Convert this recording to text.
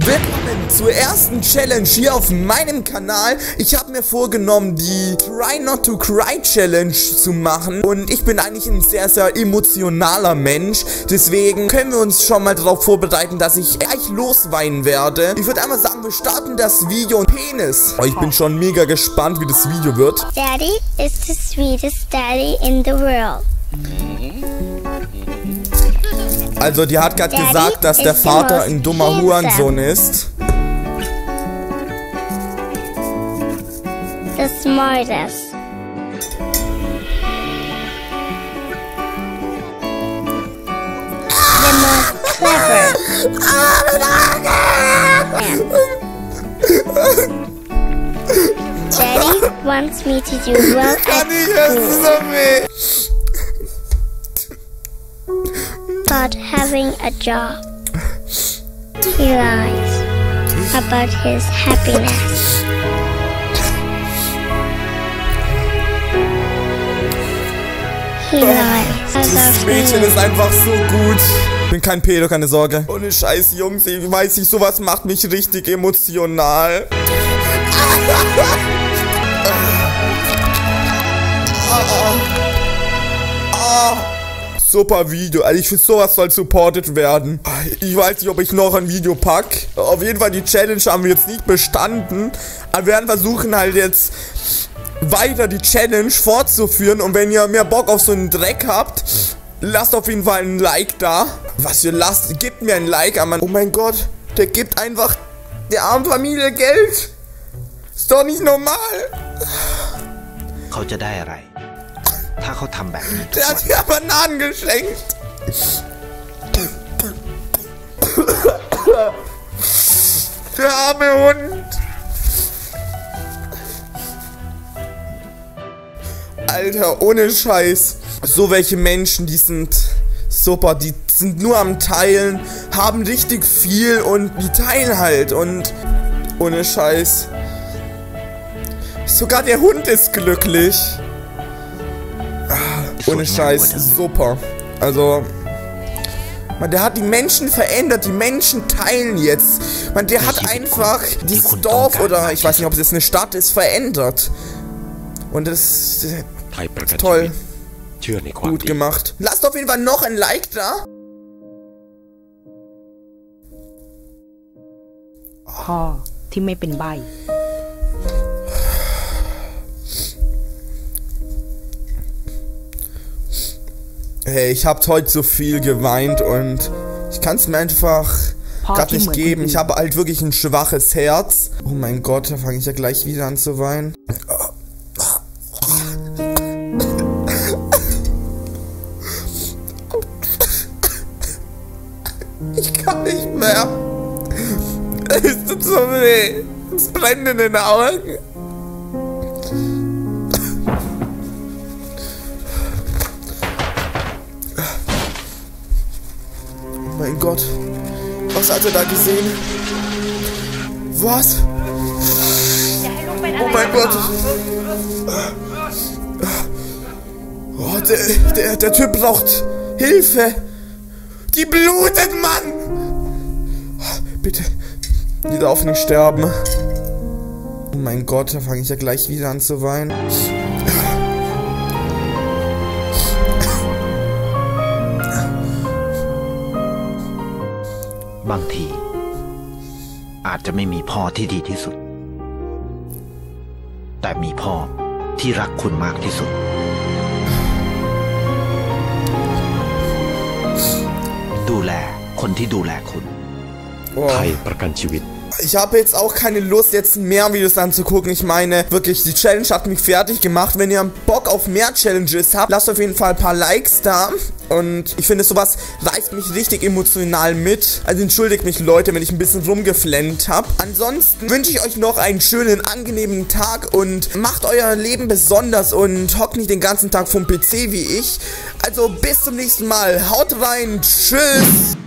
Willkommen zur ersten Challenge hier auf meinem Kanal. Ich habe mir vorgenommen, die Try Not to Cry Challenge zu machen. Und ich bin eigentlich ein sehr, sehr emotionaler Mensch. Deswegen können wir uns schon mal darauf vorbereiten, dass ich gleich losweinen werde. Ich würde einmal sagen, wir starten das Video und Penis. Oh, ich bin schon mega gespannt, wie das Video wird. Daddy is the sweetest daddy in the world. Also, die hat gerade gesagt, dass der Vater ein dummer Hurensohn ist. The smartest. The most clever. Daddy wants me to do well at school. About having a job. He lies about his happiness. He lies Das Mädchen ist einfach so gut. Ich bin kein Pedo, keine Sorge. Ohne Scheiß, Jungs, ich weiß nicht, sowas macht mich richtig emotional. Super Video, also ich finde, sowas soll supported werden. Ich weiß nicht, ob ich noch ein Video pack. Auf jeden Fall, die Challenge haben wir jetzt nicht bestanden. Aber wir werden versuchen halt jetzt weiter die Challenge fortzuführen. Und wenn ihr mehr Bock auf so einen Dreck habt, lasst auf jeden Fall ein Like da. Was ihr lasst, gebt mir ein Like. Aber oh mein Gott, der gibt einfach der armen Familie Geld. Ist doch nicht normal. Der hat ja Bananen geschenkt. Der arme Hund. Alter, ohne Scheiß. So welche Menschen, die sind super, die sind nur am Teilen, haben richtig viel und die teilen halt und ohne Scheiß. Sogar der Hund ist glücklich. Ohne Scheiß, super. Also, man, der hat die Menschen verändert, die Menschen teilen jetzt. Man, der hat einfach dieses Dorf oder ich weiß nicht, ob es jetzt eine Stadt ist, verändert. Und das ist toll. Gut gemacht. Lasst auf jeden Fall noch ein Like da. Hey, ich hab heute so viel geweint und ich kann es mir einfach gerade nicht geben. Ich habe halt wirklich ein schwaches Herz. Oh mein Gott, da fange ich ja gleich wieder an zu weinen. Ich kann nicht mehr. Es tut so weh. Es brennt in den Augen. Oh mein Gott. Was hat er da gesehen? Was? Oh mein Gott. Oh, der Typ braucht Hilfe. Die blutet, Mann. Bitte. Die darf nicht sterben. Oh mein Gott, da fange ich ja gleich wieder an zu weinen. Ich habe jetzt auch keine Lust, jetzt mehr Videos anzugucken. Ich meine, wirklich, die Challenge hat mich fertig gemacht. Wenn ihr Bock auf mehr Challenges habt, lasst auf jeden Fall ein paar Likes da. Und ich finde, sowas reißt mich richtig emotional mit. Also entschuldigt mich, Leute, wenn ich ein bisschen rumgeflennt habe. Ansonsten wünsche ich euch noch einen schönen, angenehmen Tag und macht euer Leben besonders und hockt nicht den ganzen Tag vom PC wie ich. Also bis zum nächsten Mal. Haut rein. Tschüss.